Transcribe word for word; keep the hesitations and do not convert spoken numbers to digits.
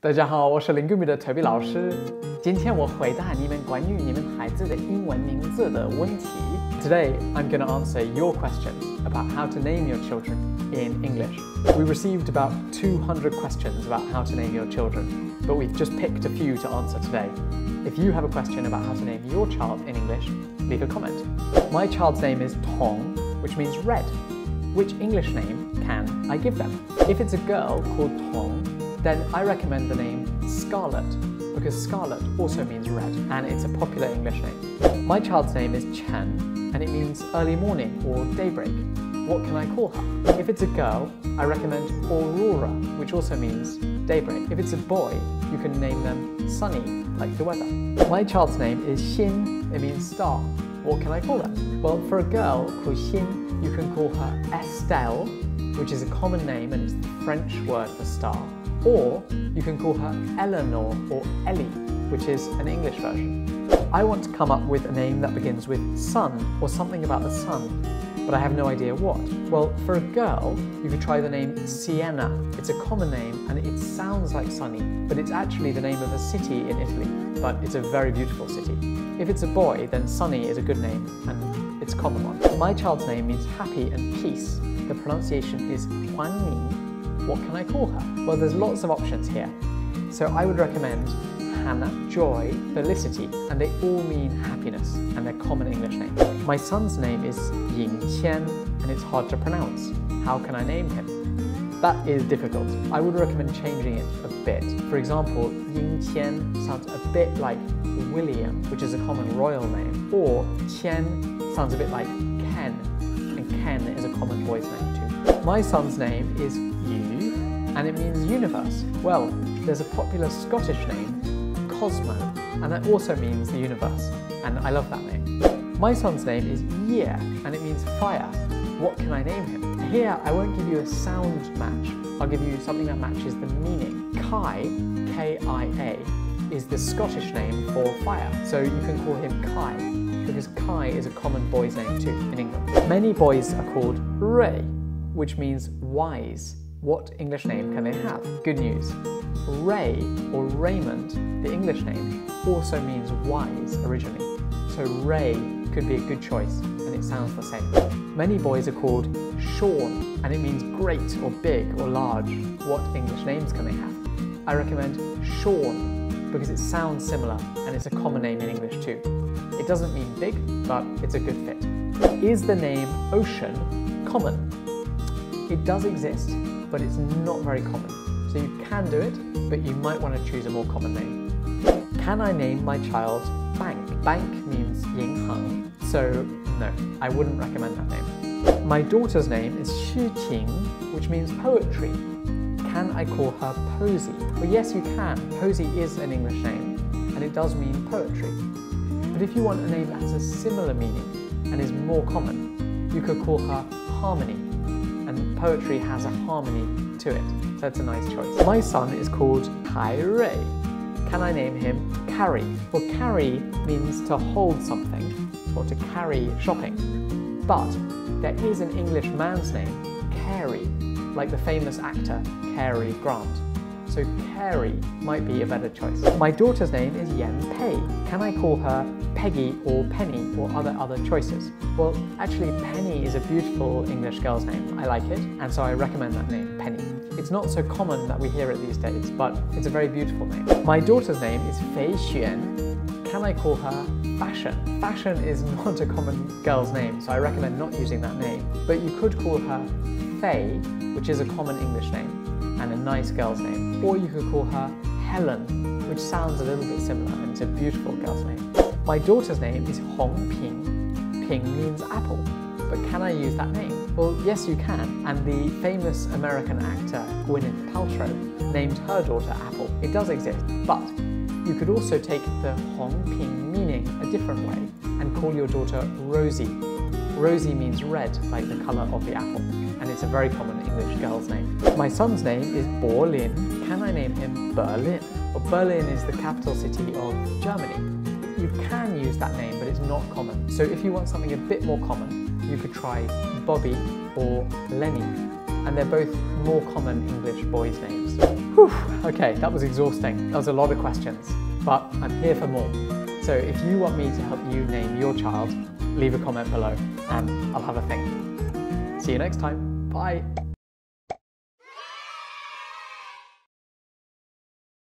大家好，我是零个米的 Toby 老师。今天我回答你们关于你们孩子的英文名字的问题。Today, I'm going to answer your questions about how to name your children in English. We received about two hundred questions about how to name your children, but we've just picked a few to answer today. If you have a question about how to name your child in English, leave a comment. My child's name is Tong, which means red. Which English name can I give them? If it's a girl called Tong, then I recommend the name Scarlet, because Scarlet also means red, and it's a popular English name. My child's name is Chen, and it means early morning or daybreak. What can I call her? If it's a girl, I recommend Aurora, which also means daybreak. If it's a boy, you can name them Sunny, like the weather. My child's name is Xin, it means star. What can I call her? Well, for a girl called Xin, you can call her Estelle, which is a common name and it's the French word for star. Or you can call her Eleanor or Ellie, which is an English version. I want to come up with a name that begins with sun or something about the sun, but I have no idea what. Well, for a girl, you could try the name Siena. It's a common name and it sounds like sunny, but it's actually the name of a city in Italy, but it's a very beautiful city. If it's a boy, then Sunny is a good name and it's a common one. My child's name means happy and peace. The pronunciation is Huanming. What can I call her? Well, there's lots of options here. So I would recommend Hannah, Joy, Felicity, and they all mean happiness, and they're common English names. My son's name is Ying Qian, and it's hard to pronounce. How can I name him? That is difficult. I would recommend changing it a bit. For example, Ying Qian sounds a bit like William, which is a common royal name, or Qian sounds a bit like Ken, and Ken is a common boy's name too. My son's name is Yu, and it means universe. Well, there's a popular Scottish name, Cosmo, and that also means the universe, and I love that name. My son's name is Ye, and it means fire. What can I name him? Here, I won't give you a sound match. I'll give you something that matches the meaning. Kai, K I A, is the Scottish name for fire, so you can call him Kai, because Kai is a common boy's name too in England. Many boys are called Ray, which means wise. What English name can they have? Good news. Ray or Raymond, the English name, also means wise originally. So Ray could be a good choice, and it sounds the same. Many boys are called Sean, and it means great or big or large. What English names can they have? I recommend Sean, because it sounds similar, and it's a common name in English too. It doesn't mean big, but it's a good fit. Is the name Ocean common? It does exist, but it's not very common. So you can do it, but you might want to choose a more common name. Can I name my child Bank? Bank means Yinghang, so no, I wouldn't recommend that name. My daughter's name is Xu Qing, which means poetry. Can I call her Posy? Well, yes, you can. Posy is an English name, and it does mean poetry. But if you want a name that has a similar meaning and is more common, you could call her Harmony. And poetry has a harmony to it, so it's a nice choice. My son is called Kai Rui. Can I name him Carry? Well, carry means to hold something, or to carry shopping. But there is an English man's name, Cary, like the famous actor Cary Grant. So Cary might be a better choice. My daughter's name is Yan Pei. Can I call her Peggy or Penny, or other other choices? Well, actually Penny is a beautiful English girl's name. I like it, and so I recommend that name, Penny. It's not so common that we hear it these days, but it's a very beautiful name. My daughter's name is Fei Xuan. Can I call her Fashion? Fashion is not a common girl's name, so I recommend not using that name. But you could call her Fei, which is a common English name and a nice girl's name. Or you could call her Helen, which sounds a little bit similar, and it's a beautiful girl's name. My daughter's name is Hong Ping. Ping means apple, but can I use that name? Well, yes you can, and the famous American actor Gwyneth Paltrow named her daughter Apple. It does exist, but you could also take the Hong Ping meaning a different way and call your daughter Rosie. Rosie means red, like the colour of the apple, and it's a very common English girl's name. My son's name is Berlin. Can I name him Berlin? Well, Berlin is the capital city of Germany. You can use that name, but it's not common. So if you want something a bit more common, you could try Bobby or Lenny, and they're both more common English boys' names. Whew, okay, that was exhausting. That was a lot of questions, but I'm here for more. So if you want me to help you name your child, leave a comment below and I'll have a think. See you next time. Bye.